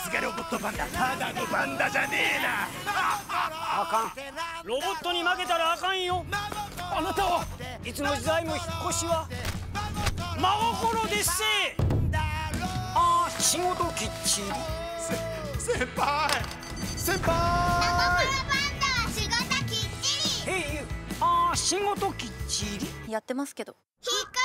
すがロボットパンダ、ただのパンダじゃねえな。 あかん、ロボットに負けたらあかんよ。あなたはいつの時代も引っ越しは真心ですせ。ああ、仕事きっちり。 先輩先輩。 ナモコロパンダは仕事きっちり。 へい、ああ、仕事きっちりやってますけど。 引っ越